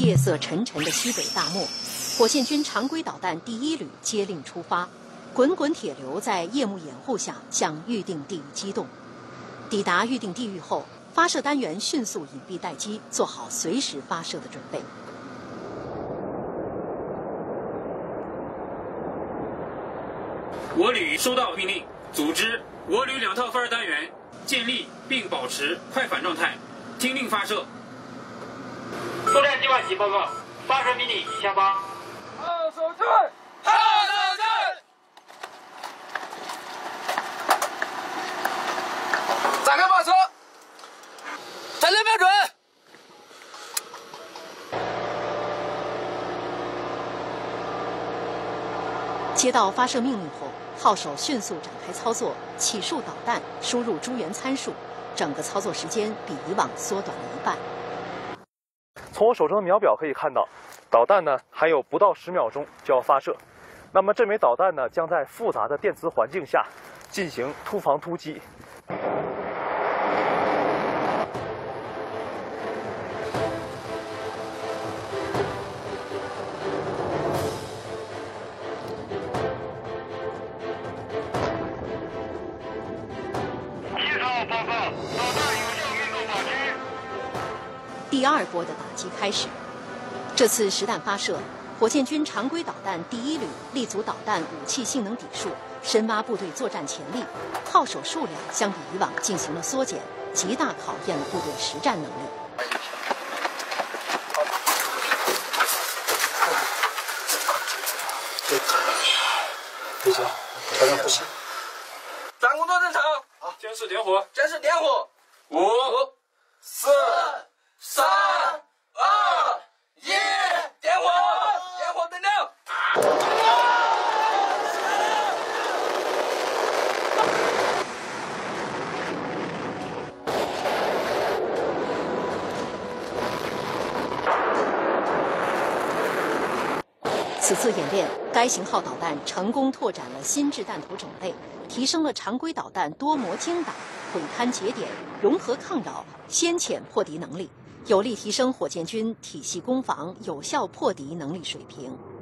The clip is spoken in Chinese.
夜色沉沉的西北大漠，火箭军常规导弹第1旅接令出发，滚滚铁流在夜幕掩护下向预定地域机动。抵达预定地域后，发射单元迅速隐蔽待机，做好随时发射的准备。 我旅收到命令，组织我旅2套发射单元建立并保持快反状态，听令发射。 作战计划起报告，发射命令已下发。 号手震，号手震。展开发射，战略标准。 接到发射命令后，号手迅速展开操作，起数导弹，输入诸元参数，整个操作时间比以往缩短了1半。 从我手中的秒表可以看到，导弹呢还有不到10秒钟就要发射。那么这枚导弹呢将在复杂的电磁环境下进行突防突击。 第2波的打击开始。这次实弹发射，火箭军常规导弹第1旅立足导弹武器性能底数，深挖部队作战潜力，号手数量相比以往进行了缩减，极大考验了部队实战能力。 不行，大家不行。战工作正常。 好，监视点火， 监视点火。 5、4、 3、2、1，点火！点火灯亮。 此次演练，该型号导弹成功拓展了新制弹头种类，提升了常规导弹多模精打、毁滩截点、融合抗扰、先遣破敌能力，有力提升火箭军体系攻防有效破敌能力水平。